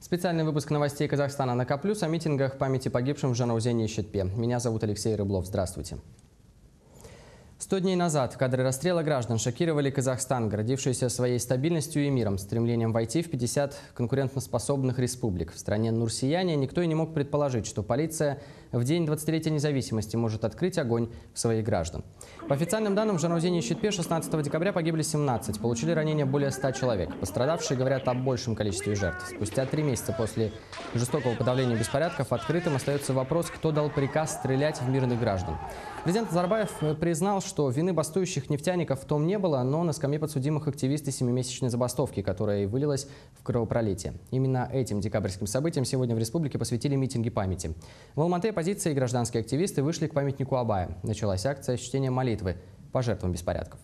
Специальный выпуск новостей Казахстана на К+, о митингах памяти погибшим в Жанаузене и Щитпе. Меня зовут Алексей Рыблов. Здравствуйте. 100 дней назад кадры расстрела граждан шокировали Казахстан, гордившийся своей стабильностью и миром, стремлением войти в 50 конкурентоспособных республик. В стране Нур-Сияния никто и не мог предположить, что полиция в день 20-летия независимости может открыть огонь в своих граждан. По официальным данным, в Жанаузене и Щитпе 16 декабря погибли 17, получили ранения более 100 человек. Пострадавшие говорят о большем количестве жертв. Спустя 3 месяца после жестокого подавления беспорядков открытым остается вопрос, кто дал приказ стрелять в мирных граждан. Президент Назарбаев признал, что вины бастующих нефтяников в том не было, но на скамье подсудимых активисты 7-месячной забастовки, которая и вылилась в кровопролитие. Именно этим декабрьским событиям сегодня в республике посвятили митинги памяти. В Алматы оппозиция и гражданские активисты вышли к памятнику Абая. Началась акция чтения молитвы по жертвам беспорядков.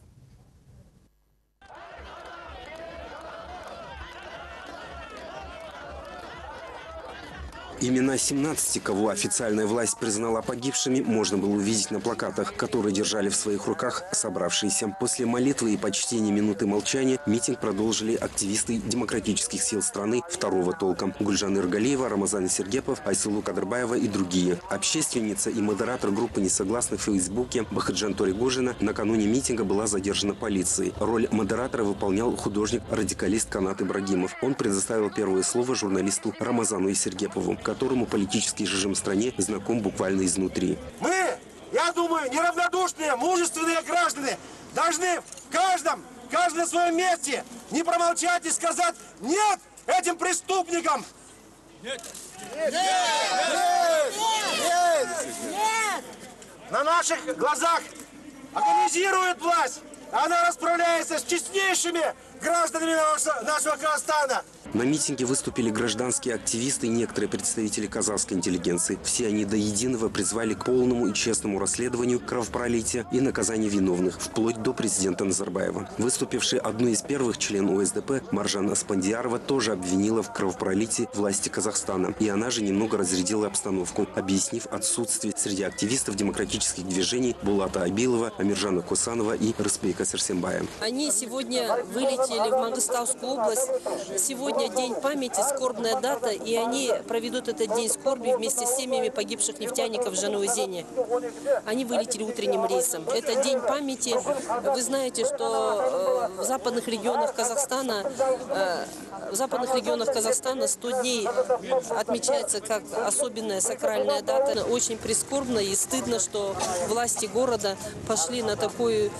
Имена 17, кого официальная власть признала погибшими, можно было увидеть на плакатах, которые держали в своих руках собравшиеся. После молитвы и почтения минуты молчания митинг продолжили активисты демократических сил страны второго толка. Гульжан Иргалиева, Рамазан Сергепов, Айсулу Кадрбаева и другие. Общественница и модератор группы несогласных в Фейсбуке Бахаджан Торигожина накануне митинга была задержана полицией. Роль модератора выполнял художник-радикалист Канат Ибрагимов. Он предоставил первое слово журналисту Рамазану Сергепову, которому политический режим в стране знаком буквально изнутри. Мы, я думаю, неравнодушные, мужественные граждане должны каждый на своем месте не промолчать и сказать «нет» этим преступникам. Нет! Нет! Нет! Нет! Нет! На наших глазах организирует власть. Она расправляется с честнейшими гражданами нашего Казахстана. На митинге выступили гражданские активисты и некоторые представители казахской интеллигенции. Все они до единого призвали к полному и честному расследованию кровопролития и наказанию виновных, вплоть до президента Назарбаева. Выступивший одной из первых член ОСДП Маржан Аспандиарова тоже обвинила в кровопролитии власти Казахстана. И она же немного разрядила обстановку, объяснив отсутствие среди активистов демократических движений Булата Абилова, Амиржана Кусанова и Рыспейка Сарсембая. Они сегодня вылетели в Мангыстаускую область. Сегодня день памяти, скорбная дата, и они проведут этот день скорби вместе с семьями погибших нефтяников в Жанаузене. Они вылетели утренним рейсом. Это день памяти. Вы знаете, что в западных регионах Казахстана 100 дней отмечается как особенная сакральная дата. Очень прискорбно и стыдно, что власти города пошли на такой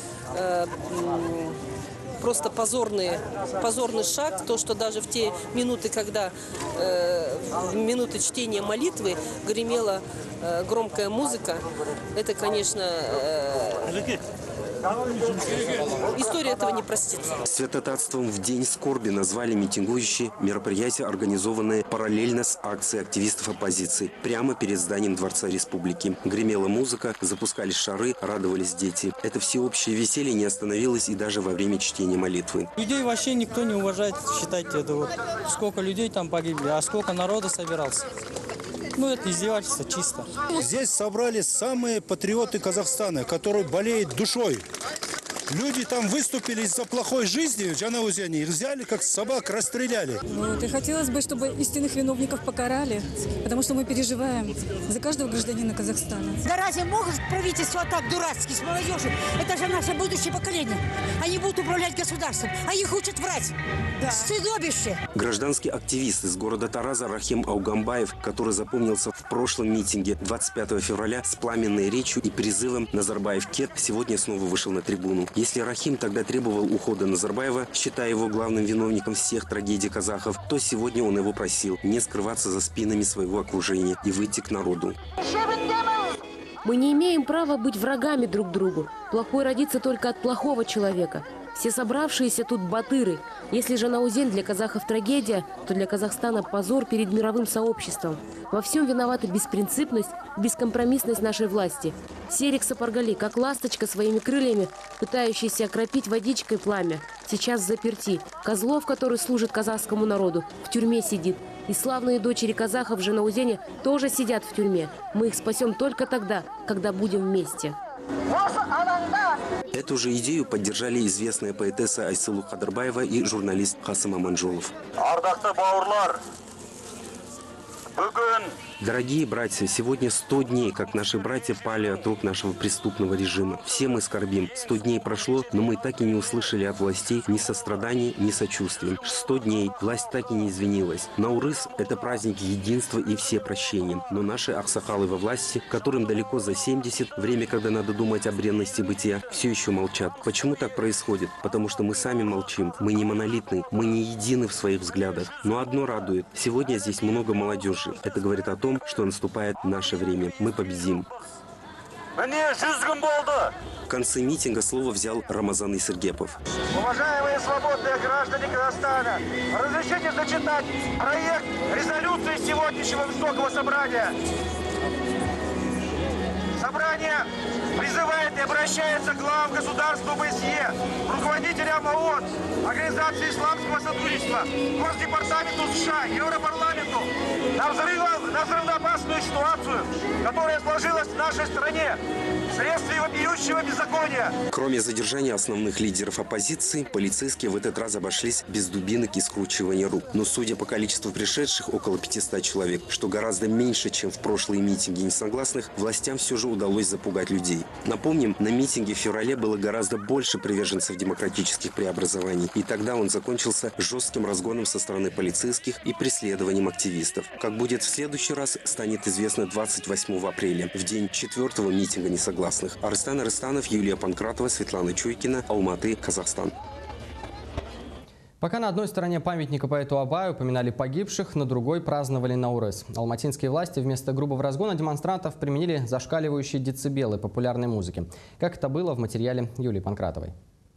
просто позорный шаг, то, что даже в те минуты, когда в минуты чтения молитвы гремела громкая музыка, это, конечно, история этого не простит. Святотатством в день скорби назвали митингующие мероприятия, организованные параллельно с акцией активистов оппозиции, прямо перед зданием Дворца Республики. Гремела музыка, запускались шары, радовались дети. Это всеобщее веселье не остановилось и даже во время чтения молитвы. Людей вообще никто не уважает, считайте, это вот сколько людей там погибли, а сколько народа собирался. Ну, это издевательство чисто. Здесь собрались самые патриоты Казахстана, которые болеют душой. Люди там выступили из-за плохой жизни в Жанаузене. Их взяли, как собак, расстреляли. Вот, и хотелось бы, чтобы истинных виновников покарали, потому что мы переживаем за каждого гражданина Казахстана. Да разве может правительство так дурацки с молодежью? Это же наше будущее поколение. Они будут управлять государством, а их учат врать. Да. Стыдобище. Гражданский активист из города Тараза Рахим Аугамбаев, который запомнился в прошлом митинге 25 февраля с пламенной речью и призывом «Назарбаев кет», сегодня снова вышел на трибуну. Если Рахим тогда требовал ухода Назарбаева, считая его главным виновником всех трагедий казахов, то сегодня он его просил не скрываться за спинами своего окружения и выйти к народу. Мы не имеем права быть врагами друг другу. Плохой родится только от плохого человека. Все собравшиеся тут батыры. Если Жанаузен для казахов трагедия, то для Казахстана позор перед мировым сообществом. Во всем виновата беспринципность, бескомпромиссность нашей власти. Серик Сапаргали, как ласточка своими крыльями, пытающийся окропить водичкой пламя, сейчас взаперти. Козлов, который служит казахскому народу, в тюрьме сидит. И славные дочери казахов в Жанаузене тоже сидят в тюрьме. Мы их спасем только тогда, когда будем вместе. Эту же идею поддержали известная поэтесса Айсулу Кадрбаева и журналист Хасым Аманжолов. Дорогие братья, сегодня 100 дней, как наши братья пали от рук нашего преступного режима. Все мы скорбим. 100 дней прошло, но мы так и не услышали от властей ни сострадания, ни сочувствия. 100 дней власть так и не извинилась. Наурыз – это праздник единства и всепрощения. Но наши аксакалы во власти, которым далеко за 70, время, когда надо думать о бренности бытия, все еще молчат. Почему так происходит? Потому что мы сами молчим. Мы не монолитны, мы не едины в своих взглядах. Но одно радует. Сегодня здесь много молодежи. Это говорит о том, что наступает наше время. Мы победим. В конце митинга слово взял Рамазан Исыргепов. Уважаемые свободные граждане Казахстана, разрешите зачитать проект резолюции сегодняшнего Высокого собрания. Собрание призывает и обращается к главам государств ОБСЕ, руководителям ООН, Организации исламского сотрудничества, Госдепартаменту США, Европарламенту на взрывоопасную ситуацию, которая сложилась в нашей стране вследствие вопиющего беззакония. Кроме задержания основных лидеров оппозиции, полицейские в этот раз обошлись без дубинок и скручивания рук. Но судя по количеству пришедших, около 500 человек, что гораздо меньше, чем в прошлые митинги несогласных, властям все же удалось запугать людей. Напомним, на митинге в феврале было гораздо больше приверженцев демократических преобразований. И тогда он закончился жестким разгоном со стороны полицейских и преследованием активистов. Как будет в следующий раз, станет известно 28 апреля, в день 4-го митинга несогласных. Арыстан Арыстанов, Юлия Панкратова, Светлана Чуйкина, Алматы, Казахстан. Пока на одной стороне памятника поэту Абаю упоминали погибших, на другой праздновали Наурыз. Алматинские власти вместо грубого разгона демонстрантов применили зашкаливающие децибелы популярной музыки. Как это было в материале Юлии Панкратовой.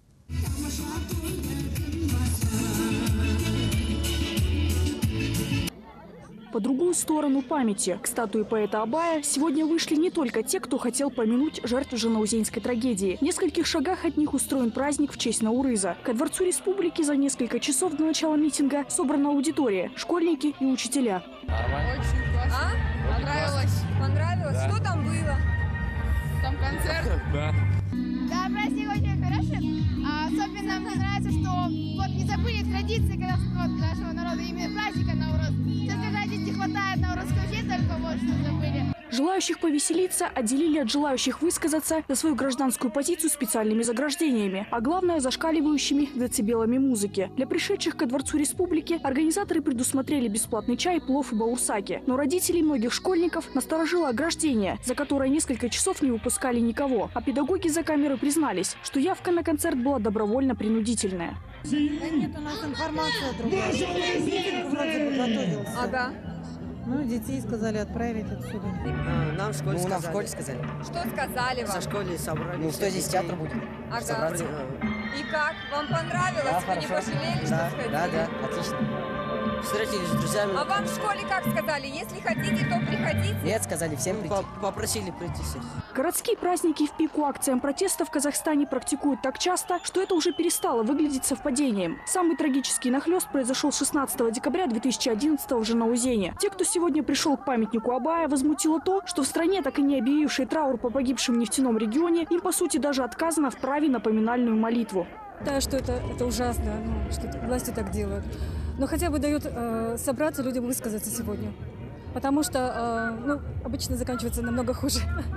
По другую сторону памяти к статуе поэта Абая сегодня вышли не только те, кто хотел помянуть жертв жанаузенской трагедии. В нескольких шагах от них устроен праздник в честь Наурыза. Ко Дворцу Республики за несколько часов до начала митинга собрана аудитория, школьники и учителя. Очень классно. Понравилось? Понравилось? Да. Что там было? Там концерт? Да. Да, праздник очень хороший. Особенно мне нравится, что вот не забыли традиции нашего народа, именно праздника Наурыз. Только знаете, не хватает наурызской жизни, только вот что забыли. Желающих повеселиться отделили от желающих высказаться за свою гражданскую позицию специальными заграждениями, а главное – зашкаливающими децибелами музыки. Для пришедших ко Дворцу Республики организаторы предусмотрели бесплатный чай, плов и баурсаки. Но родителей многих школьников насторожило ограждение, за которое несколько часов не выпускали никого. А педагоги за камерой признались, что явка на концерт была добровольно-принудительная. Да нет, у нас информация другая. Митинг вроде бы готовился. Ага. Ну, детей сказали отправить отсюда. Нам в школе сказали. Нам в школе сказали. Что сказали вам? Со школы собрали. Ну, что здесь театр будет? Ага. Собрали. И как? Вам понравилось? Да, вы хорошо. не пожалели, да, что сходили? Да, отлично. Встретились с друзьями. А вам в школе как сказали? Если хотите, то приходите? Нет, сказали всем прийти. Попросили прийти всех. Городские праздники в пику акциям протеста в Казахстане практикуют так часто, что это уже перестало выглядеть совпадением. Самый трагический нахлёст произошел 16 декабря 2011 в Жанаузене. Те, кто сегодня пришел к памятнику Абая, возмутило то, что в стране, так и не объявившей траур по погибшим в нефтяном регионе, им по сути даже отказано в праве на поминальную молитву. Да, что это ужасно, что власти так делают. Но хотя бы дают собраться людям высказаться сегодня. Потому что обычно заканчивается намного хуже.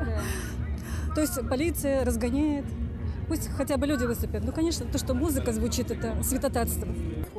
Да. То есть полиция разгоняет. Пусть хотя бы люди выступят. Ну, конечно, то, что музыка звучит, это святотатство.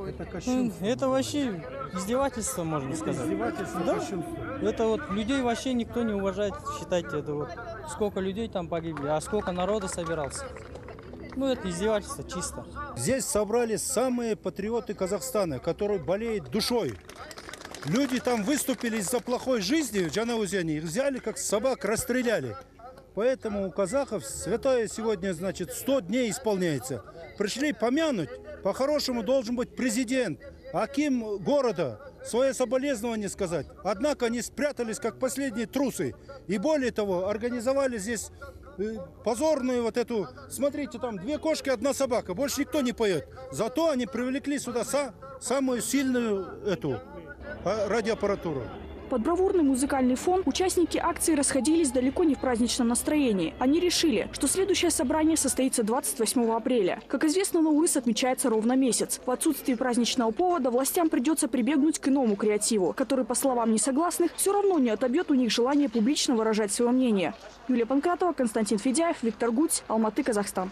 Это вообще издевательство, можно сказать. Издевательство, да? кощунство. Это вот людей вообще никто не уважает, считайте, это вот сколько людей там погибли, а сколько народа собирался. Ну, это издевательство чисто. Здесь собрались самые патриоты Казахстана, которые болеют душой. Люди там выступили из-за плохой жизни в Жанаузене, их взяли как собак, расстреляли. Поэтому у казахов святое сегодня, значит, 100 дней исполняется. Пришли помянуть, по-хорошему должен быть президент, аким города, свое соболезнование сказать. Однако они спрятались как последние трусы. И более того, организовали здесь позорную вот эту, смотрите, там 2 кошки, 1 собака, больше никто не поет. Зато они привлекли сюда самую сильную эту радиоаппаратуру. Под бравурный музыкальный фон участники акции расходились далеко не в праздничном настроении. Они решили, что следующее собрание состоится 28 апреля. Как известно, Наурыз отмечается ровно месяц. В отсутствии праздничного повода властям придется прибегнуть к иному креативу, который, по словам несогласных, все равно не отобьет у них желание публично выражать свое мнение. Юлия Панкратова, Константин Федяев, Виктор Гудь, Алматы, Казахстан.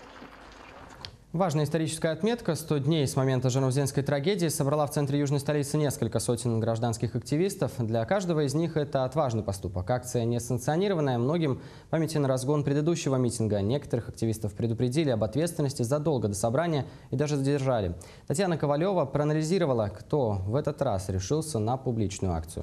Важная историческая отметка. 100 дней с момента жанаузенской трагедии собрала в центре южной столицы несколько сотен гражданских активистов. Для каждого из них это отважный поступок. Акция несанкционированная. Многим памяти на разгон предыдущего митинга. Некоторых активистов предупредили об ответственности задолго до собрания и даже задержали. Татьяна Ковалева проанализировала, кто в этот раз решился на публичную акцию.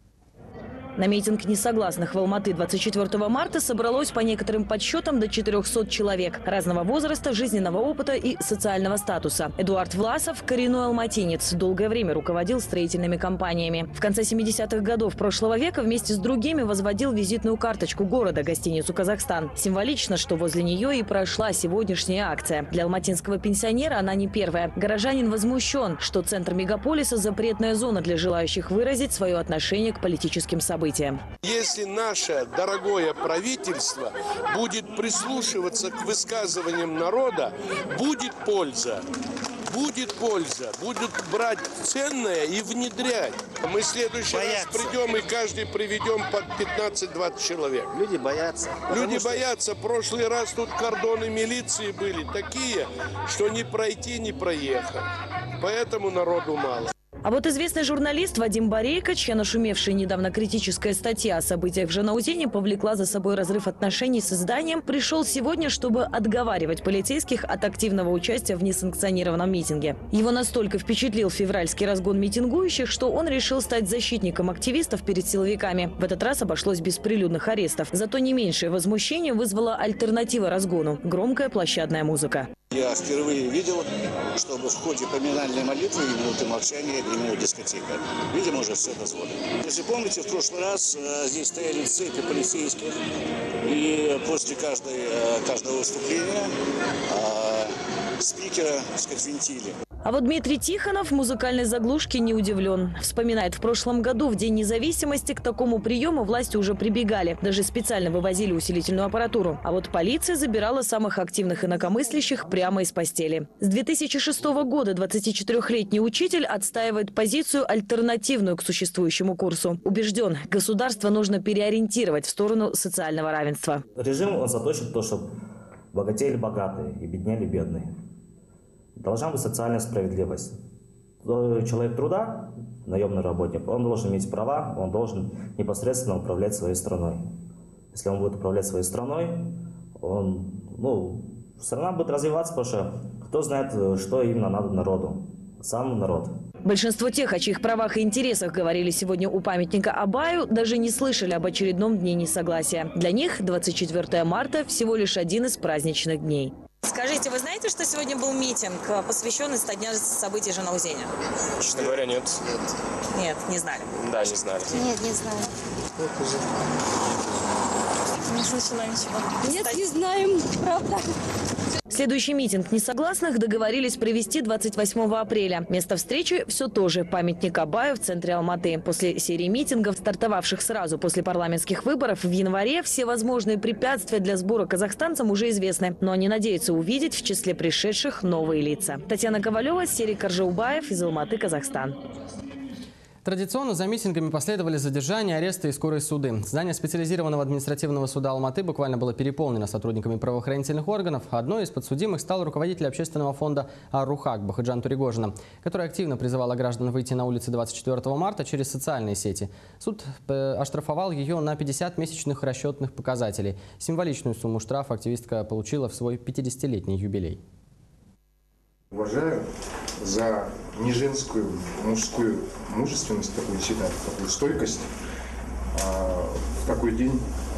На митинг несогласных в Алматы 24 марта собралось по некоторым подсчетам до 400 человек разного возраста, жизненного опыта и социального статуса. Эдуард Власов – коренной алматинец, долгое время руководил строительными компаниями. В конце 70-х годов прошлого века вместе с другими возводил визитную карточку города, гостиницу «Казахстан». Символично, что возле нее и прошла сегодняшняя акция. Для алматинского пенсионера она не первая. Горожанин возмущен, что центр мегаполиса – запретная зона для желающих выразить свое отношение к политическим событиям. Если наше дорогое правительство будет прислушиваться к высказываниям народа, будет польза. Будет польза. Будут брать ценное и внедрять. Мы в следующий раз придем и каждый приведем под 15-20 человек. Люди боятся. Люди боятся. В прошлый раз тут кордоны милиции были такие, что не пройти, не проехать. Поэтому народу мало. А вот известный журналист Вадим Борейко, чья нашумевшая недавно критическая статья о событиях в Жанаузене повлекла за собой разрыв отношений с изданием, пришел сегодня, чтобы отговаривать полицейских от активного участия в несанкционированном митинге. Его настолько впечатлил февральский разгон митингующих, что он решил стать защитником активистов перед силовиками. В этот раз обошлось без прилюдных арестов. Зато не меньшее возмущение вызвала альтернатива разгону – громкая площадная музыка. Я впервые видел, чтобы в ходе поминальной молитвы и минуты молчания гремела дискотека. Видимо, уже все дозволено. Если помните, в прошлый раз здесь стояли цепи полицейских, и после каждого выступления спикера, так сказать, винтили. А вот Дмитрий Тихонов музыкальной заглушки не удивлен. Вспоминает, в прошлом году, в День независимости, к такому приему власти уже прибегали. Даже специально вывозили усилительную аппаратуру. А вот полиция забирала самых активных инакомыслящих прямо из постели. С 2006 года 24-летний учитель отстаивает позицию, альтернативную к существующему курсу. Убежден, государство нужно переориентировать в сторону социального равенства. Режим он заточен в то, чтобы богатели богатые и беднели бедные. Должна быть социальная справедливость. Человек труда, наемный работник, он должен иметь права, он должен непосредственно управлять своей страной. Если он будет управлять своей страной, страна будет развиваться, потому что кто знает, что именно надо народу. Сам народ. Большинство тех, о чьих правах и интересах говорили сегодня у памятника Абаю, даже не слышали об очередном дне несогласия. Для них 24 марта всего лишь один из праздничных дней. Скажите, вы знаете, что сегодня был митинг, посвященный 100 дням событий Жанаузеня? Честно говоря, нет. Нет, не знали? Да, не знали. Нет, не знаю. Не слышала ничего. Нет, не знаем, правда. Следующий митинг несогласных договорились провести 28 апреля. Место встречи все то же – памятник Абаю в центре Алматы. После серии митингов, стартовавших сразу после парламентских выборов в январе, все возможные препятствия для сбора казахстанцам уже известны. Но они надеются увидеть в числе пришедших новые лица. Татьяна Ковалева, Серик Каржаубаев из Алматы, Казахстан. Традиционно за митингами последовали задержания, аресты и скорые суды. Здание специализированного административного суда Алматы буквально было переполнено сотрудниками правоохранительных органов. Одной из подсудимых стал руководитель общественного фонда «Ар-Рухак» Бахыджан Туригожина, которая активно призывала граждан выйти на улицы 24 марта через социальные сети. Суд оштрафовал ее на 50 месячных расчетных показателей. Символичную сумму штрафа активистка получила в свой 50-летний юбилей. Уважаю за неженскую, мужскую мужественность, такую стойкость. В такой день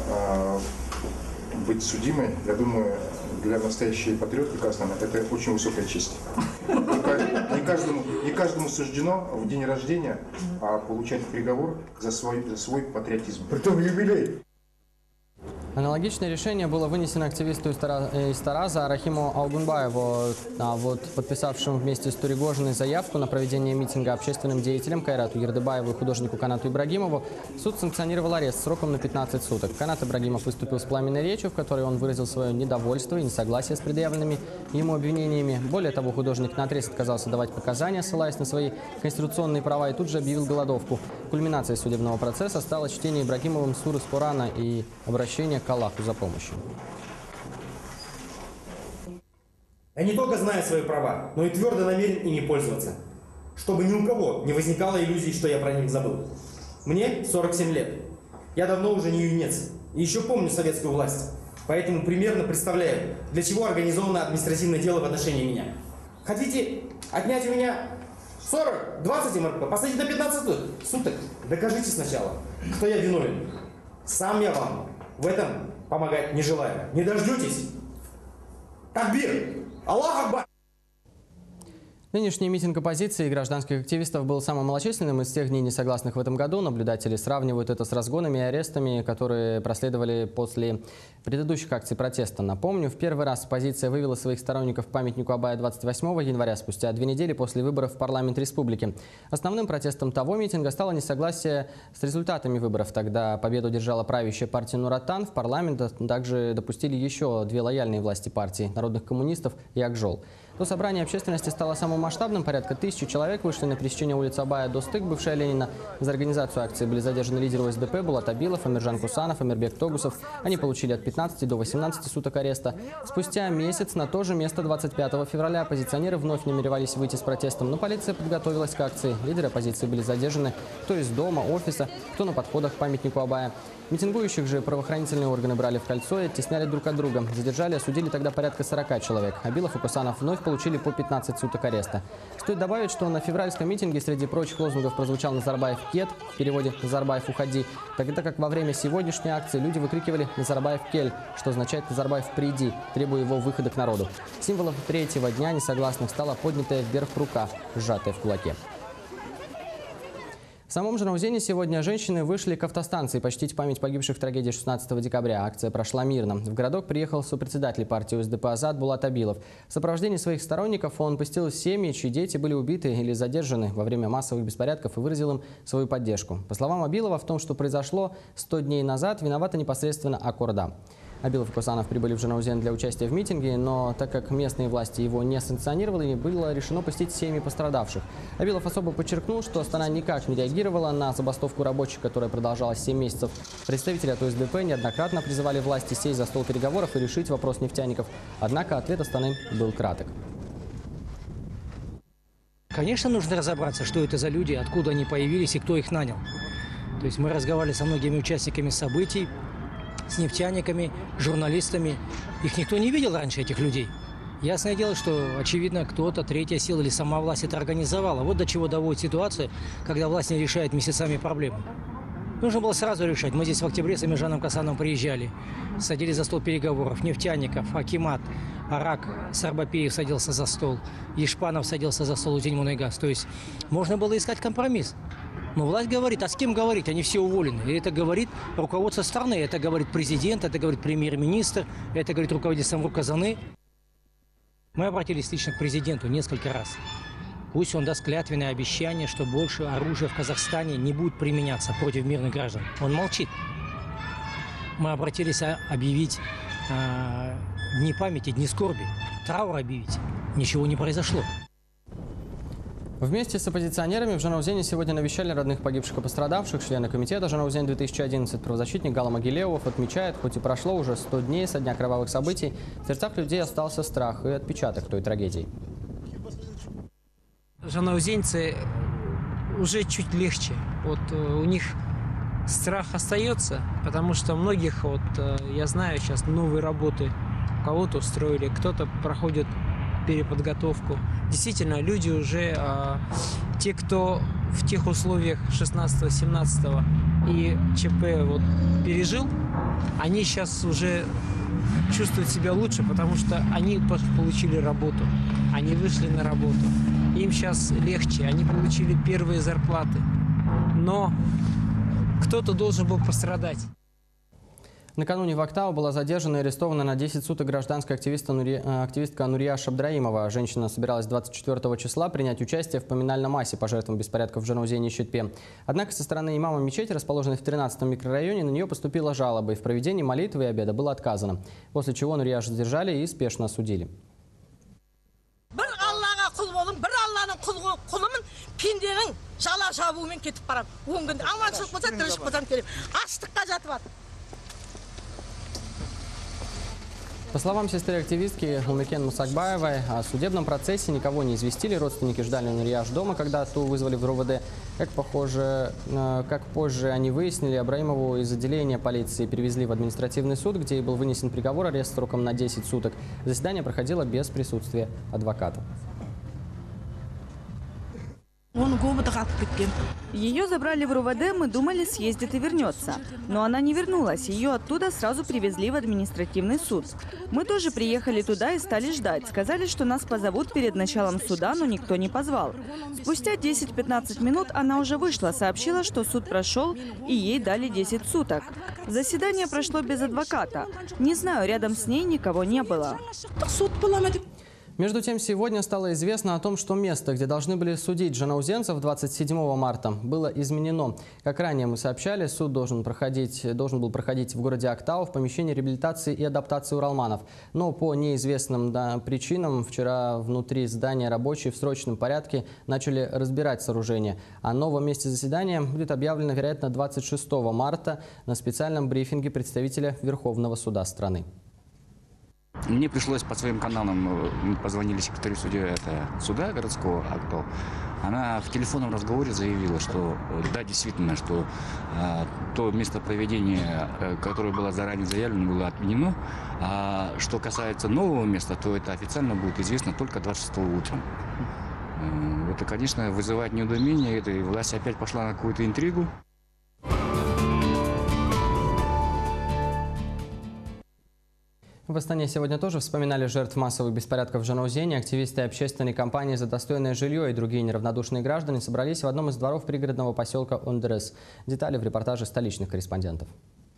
быть судимой, я думаю, для настоящей патриотки Казахстана это очень высокая честь. Не каждому суждено в день рождения получать приговор за свой патриотизм. Притом юбилей. Аналогичное решение было вынесено активисту из Тараза Рахиму Алгунбаеву, подписавшему вместе с Туригожиной заявку на проведение митинга общественным деятелям Кайрату Ердыбаеву и художнику Канату Ибрагимову. Суд санкционировал арест сроком на 15 суток. Канат Ибрагимов выступил с пламенной речью, в которой он выразил свое недовольство и несогласие с предъявленными ему обвинениями. Более того, художник наотрез отказался давать показания, ссылаясь на свои конституционные права, и тут же объявил голодовку. Кульминацией судебного процесса стало чтение Ибрагимовым суры с Корана и обращение к Аллаху за помощью. Я не только знаю свои права, но и твердо намерен ими пользоваться, чтобы ни у кого не возникало иллюзий, что я про них забыл. Мне 47 лет. Я давно уже не юнец и еще помню советскую власть, поэтому примерно представляю, для чего организовано административное дело в отношении меня. Хотите отнять у меня 40, 20 МРП, посадить на 15 суток? Докажите сначала, что я виновен. Сам я вам в этом помогать не желаю. Не дождетесь? Такбир! Аллах Акбар! Нынешний митинг оппозиции и гражданских активистов был самым малочисленным из всех дней несогласных в этом году. Наблюдатели сравнивают это с разгонами и арестами, которые проследовали после предыдущих акций протеста. Напомню, в первый раз оппозиция вывела своих сторонников к памятнику Абая 28 января, спустя 2 недели после выборов в парламент республики. Основным протестом того митинга стало несогласие с результатами выборов. Тогда победу держала правящая партия Нур-Отан. В парламент также допустили еще 2 лояльные власти партии – народных коммунистов и Акжол. То собрание общественности стало самым масштабным. Порядка 1000 человек вышли на пересечение улицы Абая до Стык, бывшая Ленина. За организацию акции были задержаны лидеры ОСДП Булат Абилов, Амиржан Кусанов, Амирбек Тогусов. Они получили от 15 до 18 суток ареста. Спустя месяц на то же место 25 февраля оппозиционеры вновь намеревались выйти с протестом, но полиция подготовилась к акции. Лидеры оппозиции были задержаны кто из дома, офиса, кто на подходах к памятнику Абая. Митингующих же правоохранительные органы брали в кольцо и оттесняли друг от друга. Задержали, осудили тогда порядка 40 человек. Абилов и Кусанов вновь получили по 15 суток ареста. Стоит добавить, что на февральском митинге среди прочих лозунгов прозвучал «Назарбаев кет», в переводе «Назарбаев уходи», тогда как во время сегодняшней акции люди выкрикивали «Назарбаев кель», что означает «Назарбаев приди», требуя его выхода к народу. Символом третьего дня несогласных стала поднятая вверх рука, сжатая в кулаке. В самом Жанаузене сегодня женщины вышли к автостанции почтить память погибших в трагедии 16 декабря. Акция прошла мирно. В городок приехал сопредседатель партии УСДП «Азат» Булат Абилов. В сопровождении своих сторонников он посетил семьи, чьи дети были убиты или задержаны во время массовых беспорядков, и выразил им свою поддержку. По словам Абилова, в том, что произошло 100 дней назад, виновата непосредственно Аккорда. Абилов и Кусанов прибыли в Жанаузен для участия в митинге, но так как местные власти его не санкционировали, было решено посетить семьи пострадавших. Абилов особо подчеркнул, что Астана никак не реагировала на забастовку рабочих, которая продолжалась 7 месяцев. Представители от ОСДП неоднократно призывали власти сесть за стол переговоров и решить вопрос нефтяников. Однако ответ Астаны был краток. Конечно, нужно разобраться, что это за люди, откуда они появились и кто их нанял. То есть мы разговаривали со многими участниками событий, с нефтяниками, журналистами. Их никто не видел раньше, этих людей. Ясное дело, что, очевидно, кто-то, третья сила или сама власть это организовала. Вот до чего доводит ситуация, когда власть не решает месяцами проблемы. Нужно было сразу решать. Мы здесь в октябре с Амиржаном Касановым приезжали, садились за стол переговоров. Нефтяников, Акимат, Арак, Сарбапеев садился за стол, Ешпанов садился за стол, Утень-Мунайгаз. То есть можно было искать компромисс. Но власть говорит, а с кем говорить? Они все уволены. И это говорит руководство страны, это говорит президент, это говорит премьер-министр, это говорит руководитель Самрук Казаны. Мы обратились лично к президенту несколько раз. Пусть он даст клятвенное обещание, что больше оружия в Казахстане не будет применяться против мирных граждан. Он молчит. Мы обратились объявить дни памяти, дни скорби, траур объявить. Ничего не произошло. Вместе с оппозиционерами в Жанаузене сегодня навещали родных погибших и пострадавших. Члены комитета «Жанаузен-2011» правозащитник Гала Могилеев отмечает, хоть и прошло уже 100 дней со дня кровавых событий, в сердцах людей остался страх и отпечаток той трагедии. Жанаузенцы уже чуть легче. Вот у них страх остается, потому что многих, вот я знаю, сейчас новые работы кого-то устроили, кто-то проходит переподготовку. Действительно, люди уже, те, кто в тех условиях 16-17 и ЧП вот пережил, они сейчас уже чувствуют себя лучше, потому что они получили работу, они вышли на работу. Им сейчас легче, они получили первые зарплаты. Но кто-то должен был пострадать. Накануне в Актау была задержана и арестована на 10 суток гражданская активистка Нурия Шабдраимова. Женщина собиралась 24 числа принять участие в поминальном массе по жертвам беспорядков в Жанаузене и Щетпе. Однако со стороны имама мечети, расположенной в 13-м микрорайоне, на нее поступила жалоба, и в проведении молитвы и обеда было отказано. После чего Нурия задержали и спешно осудили. По словам сестры активистки Умекен Мусакбаевой, о судебном процессе никого не известили. Родственники ждали Нурия аж дома, когда ту вызвали в РОВД. Как позже они выяснили, Абраимову из отделения полиции перевезли в административный суд, где ей был вынесен приговор, арест сроком на 10 суток. Заседание проходило без присутствия адвоката. Ее забрали в РУВД, мы думали, съездит и вернется. Но она не вернулась, ее оттуда сразу привезли в административный суд. Мы тоже приехали туда и стали ждать. Сказали, что нас позовут перед началом суда, но никто не позвал. Спустя 10-15 минут она уже вышла, сообщила, что суд прошел и ей дали 10 суток. Заседание прошло без адвоката. Не знаю, рядом с ней никого не было. Между тем, сегодня стало известно о том, что место, где должны были судить жанаузенцев 27 марта, было изменено. Как ранее мы сообщали, суд должен был проходить в городе Актау в помещении реабилитации и адаптации уралманов. Но по неизвестным причинам вчера внутри здания рабочие в срочном порядке начали разбирать сооружение. О новом месте заседания будет объявлено, вероятно, 26 марта на специальном брифинге представителя Верховного суда страны. Мне пришлось по своим каналам, мы позвонили секретарю суда городского Актау. Она в телефонном разговоре заявила, что да, действительно, что то место проведения, которое было заранее заявлено, было отменено. А что касается нового места, то это официально будет известно только 26 утром. Это, конечно, вызывает недоумение. И власть опять пошла на какую-то интригу. В Астане сегодня тоже вспоминали жертв массовых беспорядков в Жанаузене. Активисты общественной кампании «За достойное жилье» и другие неравнодушные граждане собрались в одном из дворов пригородного поселка Ондерес. Детали в репортаже столичных корреспондентов.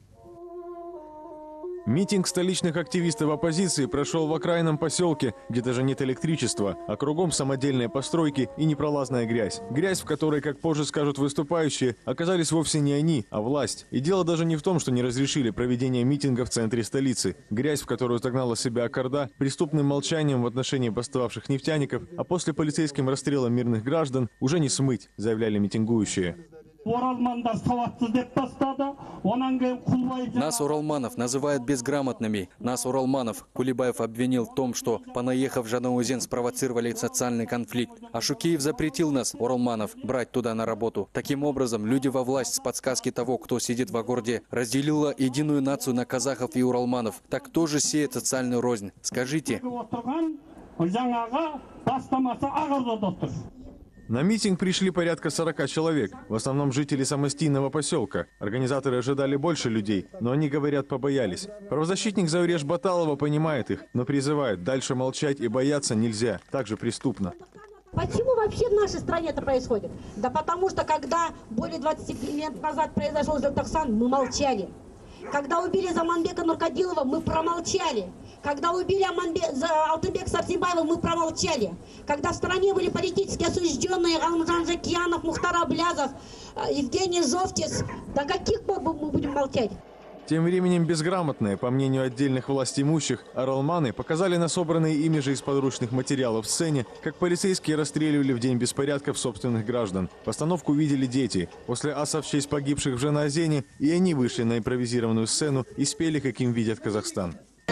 Митинг столичных активистов оппозиции прошел в окраинном поселке, где даже нет электричества, а кругом самодельные постройки и непролазная грязь. Грязь, в которой, как позже скажут выступающие, оказались вовсе не они, а власть. И дело даже не в том, что не разрешили проведение митинга в центре столицы. Грязь, в которую загнала себя Аккорда, преступным молчанием в отношении бастовавших нефтяников, а после полицейским расстрелом мирных граждан уже не смыть, заявляли митингующие. Нас, уралманов, называют безграмотными. Нас, уралманов, Кулибаев обвинил в том, что, понаехав в Жанаузен, спровоцировали социальный конфликт. А Шукеев запретил нас, уралманов, брать туда на работу. Таким образом, люди во власть с подсказки того, кто сидит в Агорде, разделила единую нацию на казахов и уралманов. Так кто же сеет социальную рознь? Скажите. На митинг пришли порядка 40 человек, в основном жители самостийного поселка. Организаторы ожидали больше людей, но они, говорят, побоялись. Правозащитник Зауреш Баталова понимает их, но призывает: дальше молчать и бояться нельзя, также преступно. Почему вообще в нашей стране это происходит? Да потому что, когда более 20 лет назад произошел Желтоксан, мы молчали. Когда убили Заманбека Нуркадилова, мы промолчали. Когда убили Алтынбека Сарсенбаева, мы промолчали. Когда в стране были политически осужденные Галымжан Жакиянов, Мухтар Аблязов, Евгений Жовтис, до каких пор мы будем молчать? Тем временем безграмотные, по мнению отдельных властимущих, оралманы показали на собранные ими же из подручных материалов сцене, как полицейские расстреливали в день беспорядков собственных граждан. Постановку видели дети. После аса в честь погибших в Жанаузене и они вышли на импровизированную сцену и спели, каким видят Казахстан.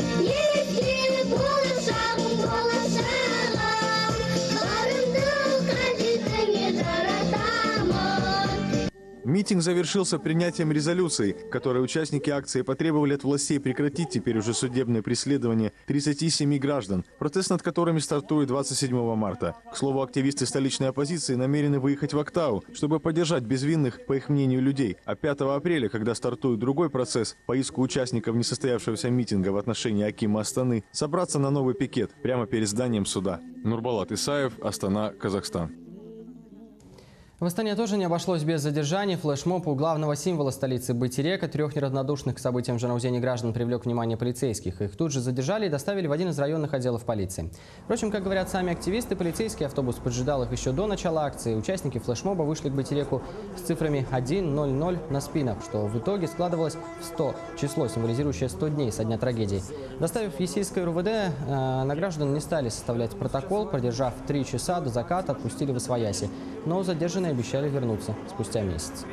Митинг завершился принятием резолюции, которой участники акции потребовали от властей прекратить теперь уже судебное преследование 37 граждан, протест над которыми стартует 27 марта. К слову, активисты столичной оппозиции намерены выехать в Актау, чтобы поддержать безвинных, по их мнению, людей. А 5 апреля, когда стартует другой процесс по иску участников несостоявшегося митинга в отношении Акима Астаны, собраться на новый пикет прямо перед зданием суда. Нурбалат Исаев, Астана, Казахстан. В Астане тоже не обошлось без задержаний. Флешмоб у главного символа столицы Байтерека 3 неравнодушных к событиям в Жанаузене граждан привлек внимание полицейских. Их тут же задержали и доставили в один из районных отделов полиции. Впрочем, как говорят сами активисты, полицейский автобус поджидал их еще до начала акции. Участники флешмоба вышли к Байтереку с цифрами 100 на спинах, что в итоге складывалось в 100, число, символизирующее 100 дней со дня трагедии. Доставив в Есильское РУВД, на граждан не стали составлять протокол. Продержав 3 часа до заката, отпустили в освояси. Но задержанные обещали вернуться спустя месяц.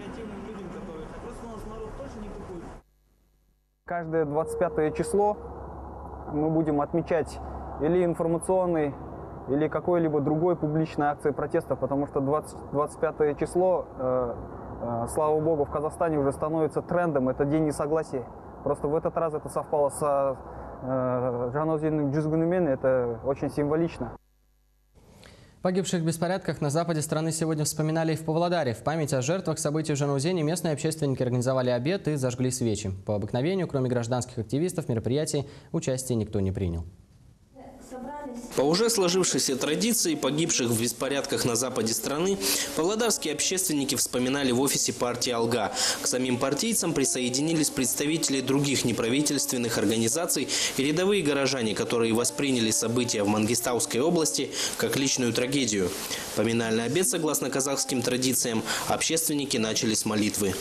Каждое 25 число мы будем отмечать или информационной, или какой-либо другой публичной акцией протеста, потому что 25 число, слава богу, в Казахстане уже становится трендом, это день несогласия. Просто в этот раз это совпало с Жанаузенным Джузгунымен, это очень символично. Погибших в беспорядках на западе страны сегодня вспоминали и в Павлодаре. В память о жертвах событий в Жанаузене местные общественники организовали обед и зажгли свечи. По обыкновению, кроме гражданских активистов, в мероприятии участия никто не принял. По уже сложившейся традиции погибших в беспорядках на западе страны павлодарские общественники вспоминали в офисе партии «Алга». К самим партийцам присоединились представители других неправительственных организаций и рядовые горожане, которые восприняли события в Мангистауской области как личную трагедию. Поминальный обед, согласно казахским традициям, общественники начали с молитвы.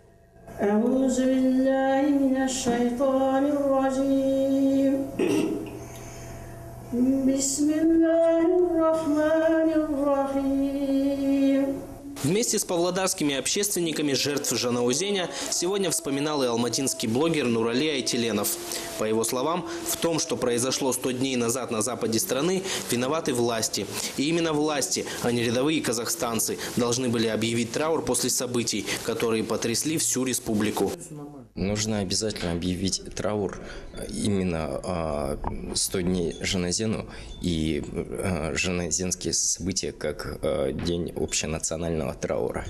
Вместе с павлодарскими общественниками жертв Жанаузеня сегодня вспоминал и алматинский блогер Нурали Айтиленов. По его словам, в том, что произошло 100 дней назад на западе страны, виноваты власти. И именно власти, а не рядовые казахстанцы, должны были объявить траур после событий, которые потрясли всю республику. Нужно обязательно объявить траур именно 100 дней Жанаузену и жанаузенские события как день общенационального траура,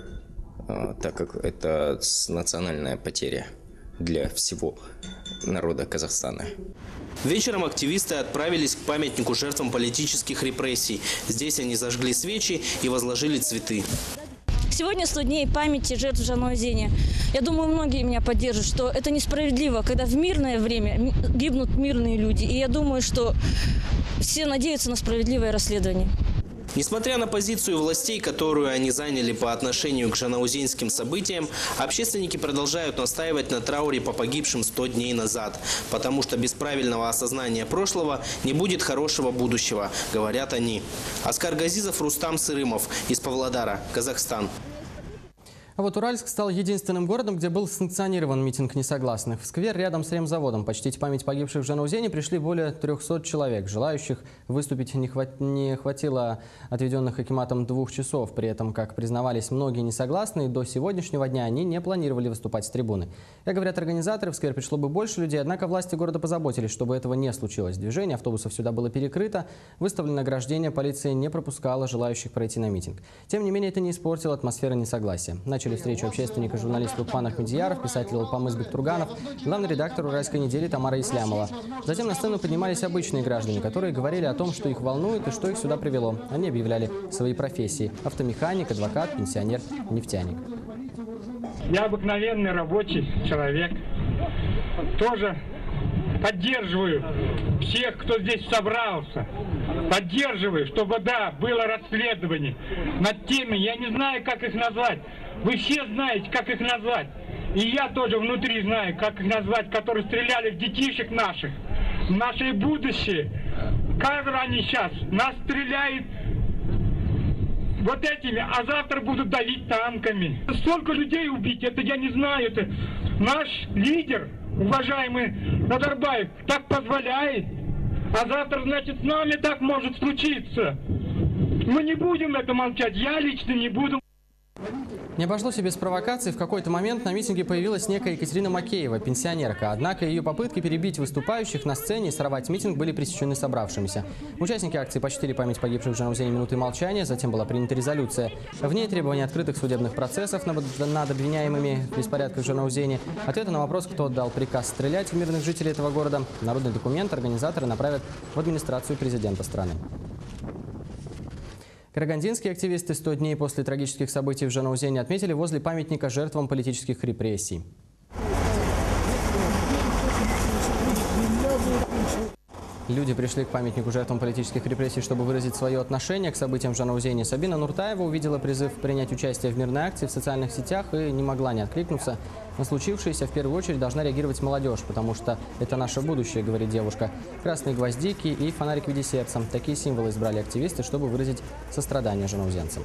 так как это национальная потеря для всего народа Казахстана. Вечером активисты отправились к памятнику жертвам политических репрессий. Здесь они зажгли свечи и возложили цветы. Сегодня 100 дней памяти жертв Жанаузеня. Я думаю, многие меня поддержат, что это несправедливо, когда в мирное время гибнут мирные люди. И я думаю, что все надеются на справедливое расследование. Несмотря на позицию властей, которую они заняли по отношению к жанаузенским событиям, общественники продолжают настаивать на трауре по погибшим 100 дней назад. Потому что без правильного осознания прошлого не будет хорошего будущего, говорят они. Оскар Газизов, Рустам Сырымов из Павлодара, Казахстан. А вот Уральск стал единственным городом, где был санкционирован митинг несогласных. В сквер рядом с ремзаводом почтить память погибших в Жанаузене пришли более 300 человек. Желающих выступить не хватило отведенных акиматом 2 часов. При этом, как признавались многие несогласные, до сегодняшнего дня они не планировали выступать с трибуны. Как говорят организаторы, в сквер пришло бы больше людей, однако власти города позаботились, чтобы этого не случилось. Движение автобусов сюда было перекрыто, выставленное ограждение, полиция не пропускала желающих пройти на митинг. Тем не менее, это не испортило атмосферу несогласия. Начали встречу общественника журналист Лукман Ахмедияров, писатель Алпам Избек-Турганов, главный редактор «Уральской недели» Тамара Ислямова. Затем на сцену поднимались обычные граждане, которые говорили о том, что их волнует и что их сюда привело. Они объявляли свои профессии – автомеханик, адвокат, пенсионер, нефтяник. Я обыкновенный рабочий человек. Тоже поддерживаю всех, кто здесь собрался. Поддерживаю, чтобы, да, было расследование над теми, я не знаю, как их назвать. Вы все знаете, как их назвать. И я тоже внутри знаю, как их назвать, которые стреляли в детишек наших, в наше будущее. Как они сейчас нас стреляют вот этими, а завтра будут давить танками. Столько людей убить, это я не знаю. Это наш лидер, уважаемый Назарбаев, так позволяет. А завтра, значит, с нами так может случиться. Мы не будем это молчать, я лично не буду. Не обошлось и без провокаций. В какой-то момент на митинге появилась некая Екатерина Макеева, пенсионерка. Однако ее попытки перебить выступающих на сцене и сорвать митинг были пресечены собравшимися. Участники акции почтили память погибших в Жанаузене минутой молчания. Затем была принята резолюция. В ней требование открытых судебных процессов над обвиняемыми в беспорядках в Жанаузене. Ответы на вопрос, кто дал приказ стрелять в мирных жителей этого города. Народный документ организаторы направят в администрацию президента страны. Карагандинские активисты 100 дней после трагических событий в Жанаузене отметили возле памятника жертвам политических репрессий. Люди пришли к памятнику жертвам политических репрессий, чтобы выразить свое отношение к событиям в Жанаузене. Сабина Нуртаева увидела призыв принять участие в мирной акции в социальных сетях и не могла не откликнуться. На случившееся в первую очередь должна реагировать молодежь, потому что это наше будущее, говорит девушка. Красные гвоздики и фонарик в виде сердца. Такие символы избрали активисты, чтобы выразить сострадание жанаузенцам.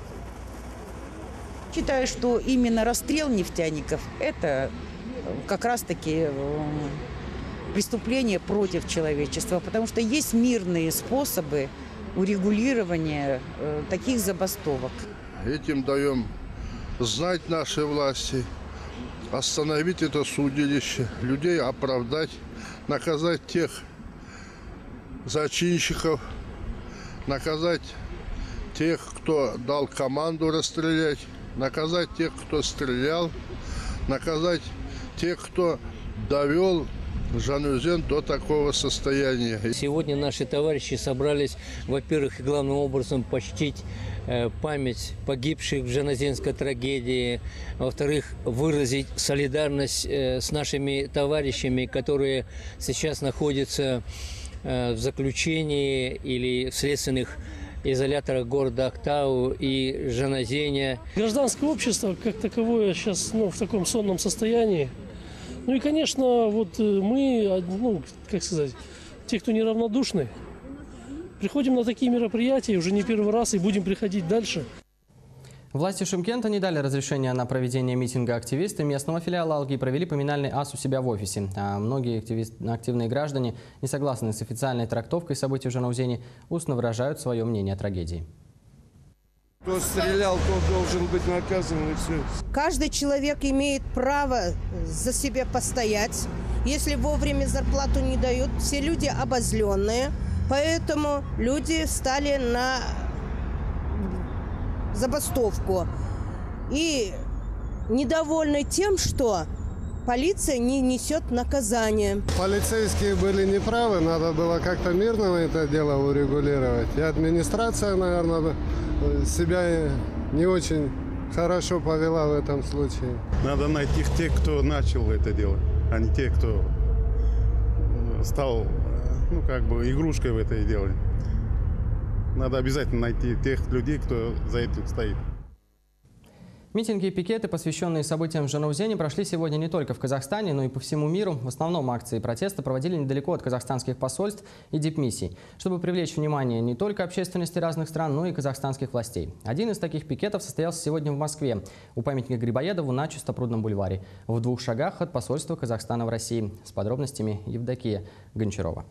Считаю, что именно расстрел нефтяников – это как раз-таки преступление против человечества, потому что есть мирные способы урегулирования таких забастовок. Этим даем знать нашей власти, остановить это судилище, людей оправдать, наказать тех зачинщиков, наказать тех, кто дал команду расстрелять, наказать тех, кто стрелял, наказать тех, кто довел Жанаузен до такого состояния. Сегодня наши товарищи собрались, во-первых, главным образом почтить память погибших в жанаузенской трагедии, во-вторых, выразить солидарность с нашими товарищами, которые сейчас находятся в заключении или в следственных изоляторах города Актау и Жанаузене. Гражданское общество как таковое сейчас в таком сонном состоянии. Ну и, конечно, вот мы, как сказать, те, кто неравнодушны, приходим на такие мероприятия уже не первый раз и будем приходить дальше. Власти Шымкента не дали разрешения на проведение митинга. Активисты местного филиала «Алги» провели поминальный ас у себя в офисе. А многие активные граждане, не согласные с официальной трактовкой событий в Жанаузене, устно выражают свое мнение о трагедии. Кто стрелял, тот должен быть наказан, и все. Каждый человек имеет право за себя постоять. Если вовремя зарплату не дают, все люди обозленные. Поэтому люди стали на забастовку. И недовольны тем, что полиция не несет наказание. Полицейские были неправы, надо было как-то мирно это дело урегулировать. И администрация, наверное, себя не очень хорошо повела в этом случае. Надо найти тех, кто начал это дело, а не тех, кто стал, игрушкой в это деле. Надо обязательно найти тех людей, кто за этим стоит. Митинги и пикеты, посвященные событиям в Жанаузене, прошли сегодня не только в Казахстане, но и по всему миру. В основном акции протеста проводили недалеко от казахстанских посольств и дипмиссий, чтобы привлечь внимание не только общественности разных стран, но и казахстанских властей. Один из таких пикетов состоялся сегодня в Москве, у памятника Грибоедову на Чистопрудном бульваре, в 2 шагах от посольства Казахстана в России. С подробностями Евдокия Гончарова.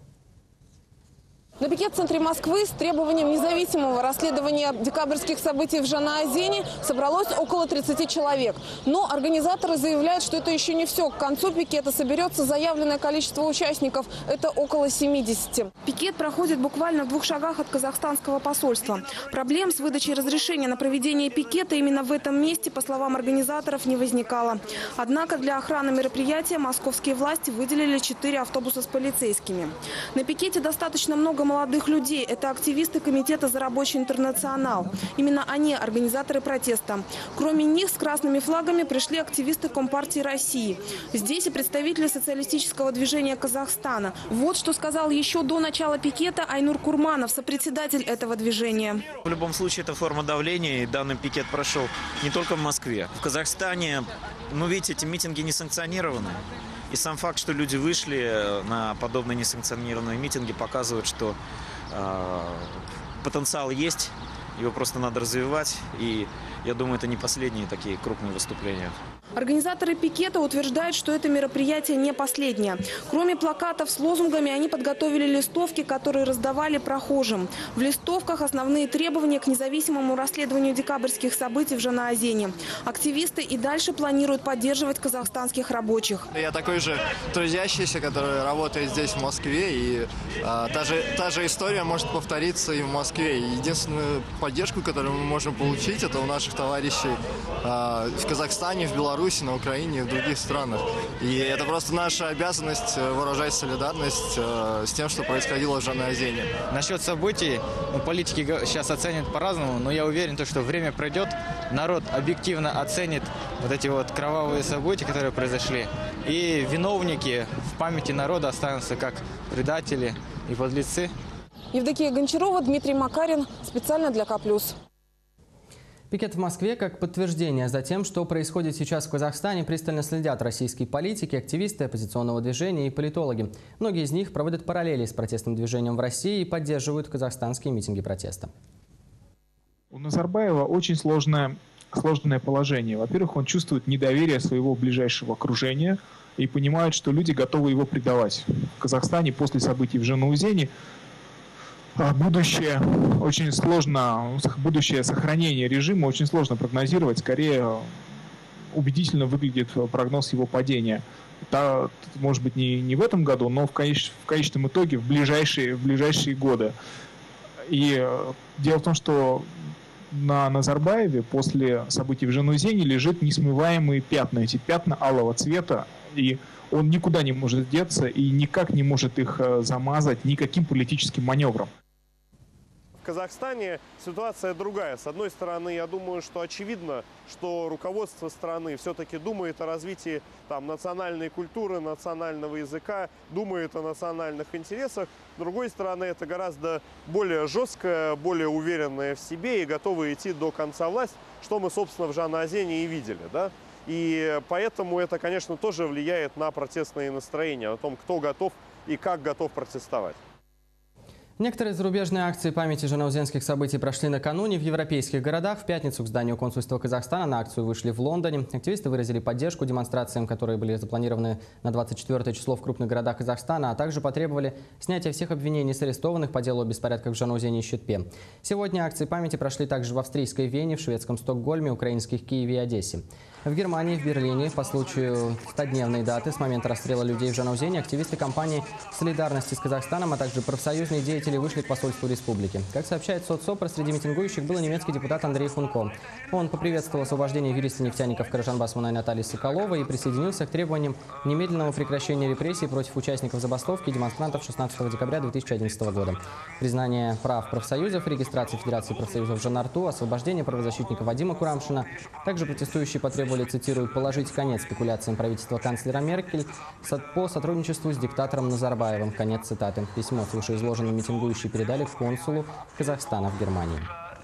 На пикет в центре Москвы с требованием независимого расследования декабрьских событий в Жанаузене собралось около 30 человек. Но организаторы заявляют, что это еще не все. К концу пикета соберется заявленное количество участников. Это около 70. Пикет проходит буквально в 2 шагах от казахстанского посольства. Проблем с выдачей разрешения на проведение пикета именно в этом месте, по словам организаторов, не возникало. Однако для охраны мероприятия московские власти выделили 4 автобуса с полицейскими. На пикете достаточно много молодых людей. Это активисты Комитета за рабочий интернационал. Именно они организаторы протеста. Кроме них с красными флагами пришли активисты Компартии России. Здесь и представители социалистического движения Казахстана. Вот что сказал еще до начала пикета Айнур Курманов, сопредседатель этого движения. В любом случае это форма давления, и данный пикет прошел не только в Москве. В Казахстане, видите, эти митинги не санкционированы. И сам факт, что люди вышли на подобные несанкционированные митинги, показывает, что потенциал есть, его просто надо развивать. И я думаю, это не последние такие крупные выступления. Организаторы пикета утверждают, что это мероприятие не последнее. Кроме плакатов с лозунгами, они подготовили листовки, которые раздавали прохожим. В листовках основные требования к независимому расследованию декабрьских событий в Жанаузене. Активисты и дальше планируют поддерживать казахстанских рабочих. Я такой же трудящийся, который работает здесь, в Москве. И та же история может повториться и в Москве. Единственную поддержку, которую мы можем получить, это у наших наших товарищей в Казахстане, в Беларуси, на Украине и в других странах. И это просто наша обязанность выражать солидарность с тем, что происходило в Жаназене. Насчет событий, политики сейчас оценят по-разному, но я уверен, что время пройдет, народ объективно оценит вот эти вот кровавые события, которые произошли. И виновники в памяти народа останутся как предатели и подлецы. Евдокия Гончарова, Дмитрий Макарин. Специально для К+. Пикет в Москве как подтверждение за тем, что происходит сейчас в Казахстане, пристально следят российские политики, активисты оппозиционного движения и политологи. Многие из них проводят параллели с протестным движением в России и поддерживают казахстанские митинги протеста. У Назарбаева очень сложное положение. Во-первых, он чувствует недоверие своего ближайшего окружения и понимает, что люди готовы его предавать. В Казахстане после событий в Жанаузене будущее очень сложно, будущее сохранение режима очень сложно прогнозировать. Скорее, убедительно выглядит прогноз его падения. Это, может быть, не в этом году, но в конечном итоге в ближайшие годы. И дело в том, что на Назарбаеве после событий в Жанаузене лежит несмываемые пятна. Эти пятна алого цвета, и он никуда не может деться и никак не может их замазать никаким политическим маневром. В Казахстане ситуация другая. С одной стороны, я думаю, что очевидно, что руководство страны все-таки думает о развитии национальной культуры, национального языка, думает о национальных интересах. С другой стороны, это гораздо более жесткая, более уверенная в себе и готовая идти до конца власть, что мы, собственно, в Жанаозене и видели. Да? И поэтому это, конечно, тоже влияет на протестные настроения, о том, кто готов и как готов протестовать. Некоторые зарубежные акции памяти жанаузенских событий прошли накануне в европейских городах. В пятницу к зданию консульства Казахстана на акцию вышли в Лондоне. Активисты выразили поддержку демонстрациям, которые были запланированы на 24 число в крупных городах Казахстана, а также потребовали снятия всех обвинений с арестованных по делу о беспорядках в Жанаузене и Щитпе. Сегодня акции памяти прошли также в австрийской Вене, в шведском Стокгольме, украинских Киеве и Одессе. В Германии, в Берлине по случаю 100-дневной даты с момента расстрела людей в Жанаузене активисты кампании солидарности с Казахстаном, а также профсоюзные деятели вышли к посольству республики. Как сообщает соцопра, среди митингующих был немецкий депутат Андрей Хунко. Он поприветствовал освобождение юриста-нефтяников Каражан Басмана и Натальи Соколовой и присоединился к требованиям немедленного прекращения репрессий против участников забастовки и демонстрантов 16 декабря 2011 года. Признание прав профсоюзов, регистрации Федерации профсоюзов Жанарту, освобождение правозащитника Вадима Курамшина. Также протестующие потребовали, цитирую, «положить конец спекуляциям правительства канцлера Меркель по сотрудничеству с диктатором Назарбаевым». Конец цитаты. Письмо с вышеизложенным митингующие передали консулу Казахстана в Германии.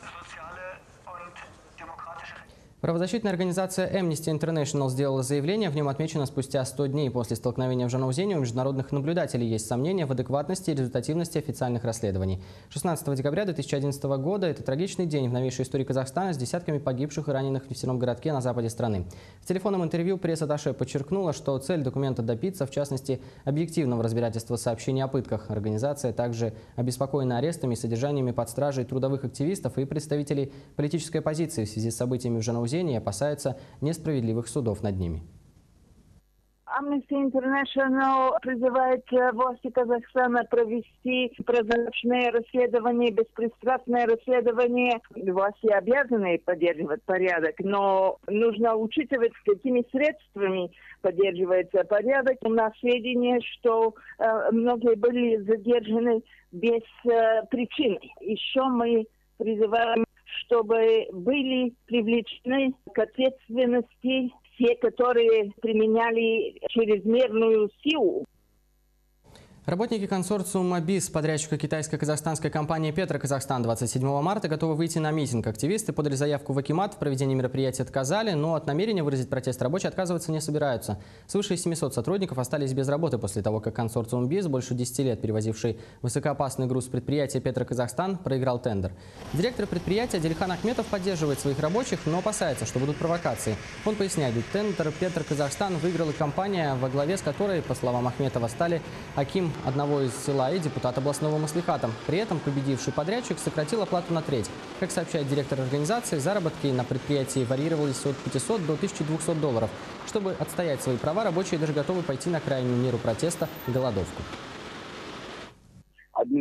Правозащитная организация Amnesty International сделала заявление. В нем отмечено, спустя 100 дней после столкновения в Жанаузене у международных наблюдателей есть сомнения в адекватности и результативности официальных расследований. 16 декабря 2011 года – это трагичный день в новейшей истории Казахстана с десятками погибших и раненых в нефтяном городке на западе страны. В телефонном интервью пресс-атташе подчеркнула, что цель документа добиться, в частности, объективного разбирательства сообщений о пытках. Организация также обеспокоена арестами и содержаниями под стражей трудовых активистов и представителей политической оппозиции в связи с событиями в Жанаузене и опасается несправедливых судов над ними. Amnesty International призывает власти Казахстана провести прозрачное расследование, беспристрастное расследование. Власти обязаны поддерживать порядок, но нужно учитывать, какими средствами поддерживается порядок. У нас сведения, что многие были задержаны без причины. Еще мы призываем, чтобы были привлечены к ответственности те, которые применяли чрезмерную силу. Работники консорциума БИС, подрядчика китайско-казахстанской компании «Петроказахстан», 27 марта готовы выйти на митинг. Активисты подали заявку в Акимат, в проведении мероприятия отказали, но от намерения выразить протест рабочие отказываться не собираются. Свыше 700 сотрудников остались без работы после того, как консорциум БИС, больше 10 лет перевозивший высокоопасный груз предприятия «Петроказахстан», проиграл тендер. Директор предприятия Дильхан Ахметов поддерживает своих рабочих, но опасается, что будут провокации. Он поясняет, тендер «Петроказахстан» выиграла компания, во главе с которой, по словам Ахметова, стали Аким одного из села и депутат областного маслихата. При этом победивший подрядчик сократил оплату на треть. Как сообщает директор организации, заработки на предприятии варьировались от 500 до 1200 долларов. Чтобы отстоять свои права, рабочие даже готовы пойти на крайнюю меру протеста – голодовку. Одни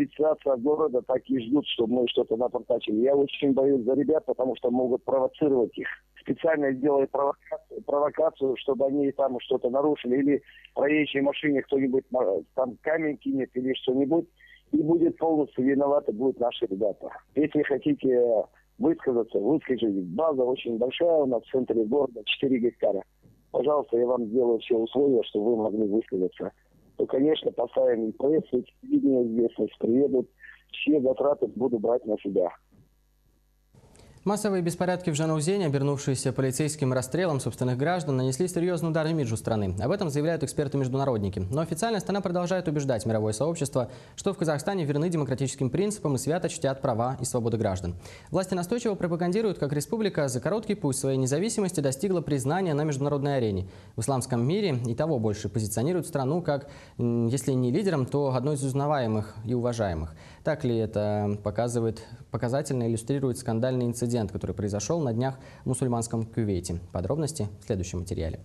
администрация города так и ждут, чтобы мы что-то напортачили. Я очень боюсь за ребят, потому что могут провоцировать их. Специально делают провокацию, чтобы они там что-то нарушили. Или в проезжей машине кто-нибудь там камень кинет или что-нибудь. И будет полностью виноваты будут наши ребята. Если хотите высказаться, выскажите. База очень большая у нас в центре города, 4 гектара. Пожалуйста, я вам сделаю все условия, чтобы вы могли высказаться. То, конечно, поставим и прессу, и телевидение известность, приедут. Все затраты буду брать на себя. Массовые беспорядки в Жанаузене, обернувшиеся полицейским расстрелом собственных граждан, нанесли серьезный удар имиджу страны. Об этом заявляют эксперты-международники. Но официально страна продолжает убеждать мировое сообщество, что в Казахстане верны демократическим принципам и свято чтят права и свободы граждан. Власти настойчиво пропагандируют, как республика за короткий путь своей независимости достигла признания на международной арене. В исламском мире и того больше позиционируют страну как, если не лидером, то одной из узнаваемых и уважаемых. Так ли это показательно иллюстрирует скандальный инцидент, который произошел на днях в мусульманском Кувейте. Подробности в следующем материале.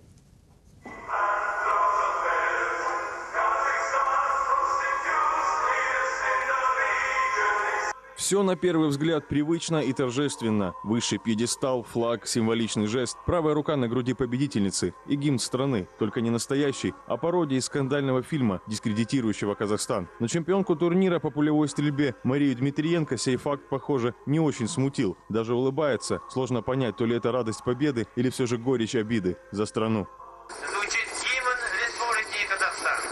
Все на первый взгляд привычно и торжественно. Высший пьедестал, флаг, символичный жест, правая рука на груди победительницы и гимн страны. Только не настоящий, а пародия из скандального фильма, дискредитирующего Казахстан. Но чемпионку турнира по пулевой стрельбе Марию Дмитриенко сей факт, похоже, не очень смутил. Даже улыбается. Сложно понять, то ли это радость победы или все же горечь обиды за страну. Звучит гимн Республики Казахстан.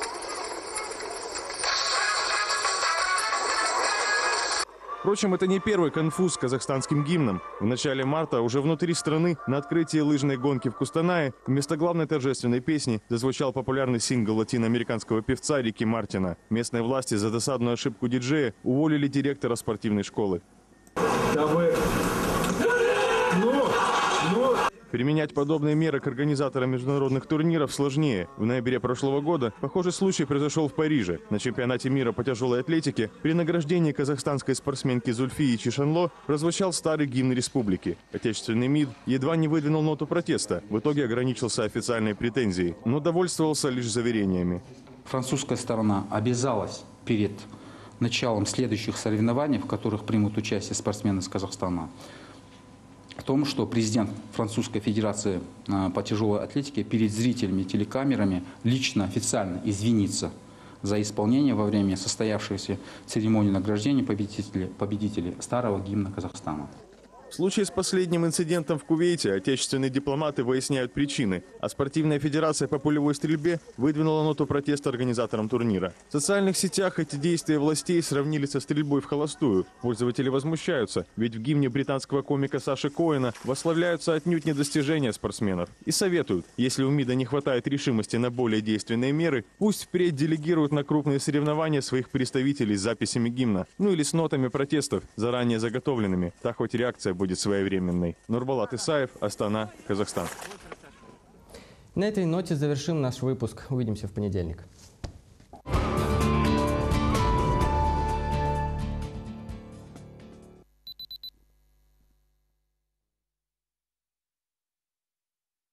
Впрочем, это не первый конфуз с казахстанским гимном. В начале марта уже внутри страны на открытии лыжной гонки в Кустанае вместо главной торжественной песни зазвучал популярный сингл латиноамериканского певца Рики Мартина. Местные власти за досадную ошибку диджея уволили директора спортивной школы. Применять подобные меры к организаторам международных турниров сложнее. В ноябре прошлого года похожий случай произошел в Париже. На чемпионате мира по тяжелой атлетике при награждении казахстанской спортсменки Зульфии Чишанло прозвучал старый гимн республики. Отечественный МИД едва не выдвинул ноту протеста. В итоге ограничился официальной претензией, но довольствовался лишь заверениями. Французская сторона обязалась перед началом следующих соревнований, в которых примут участие спортсмены из Казахстана, в том, что президент Французской Федерации по тяжелой атлетике перед зрителями, телекамерами лично, официально извинится за исполнение во время состоявшейся церемонии награждения победителей старого гимна Казахстана. В случае с последним инцидентом в Кувейте отечественные дипломаты выясняют причины, а спортивная федерация по пулевой стрельбе выдвинула ноту протеста организаторам турнира. В социальных сетях эти действия властей сравнили со стрельбой в холостую. Пользователи возмущаются, ведь в гимне британского комика Саши Коэна восславляются отнюдь не достижения спортсменов. И советуют, если у МИДа не хватает решимости на более действенные меры, пусть впредь делегируют на крупные соревнования своих представителей с записями гимна, ну или с нотами протестов, заранее заготовленными. Так хоть реакция будет своевременной. Нурбулат Исаев, Астана, Казахстан. На этой ноте завершим наш выпуск. Увидимся в понедельник.